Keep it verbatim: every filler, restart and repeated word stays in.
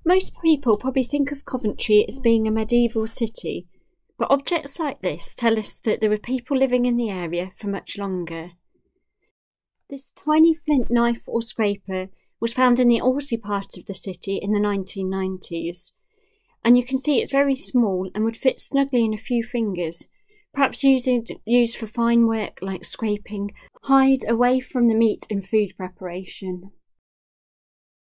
Most people probably think of Coventry as being a medieval city, but objects like this tell us that there were people living in the area for much longer. This tiny flint knife or scraper was found in the Alsey part of the city in the nineteen nineties, and you can see it's very small and would fit snugly in a few fingers, perhaps used, used for fine work like scraping hide away from the meat in food preparation.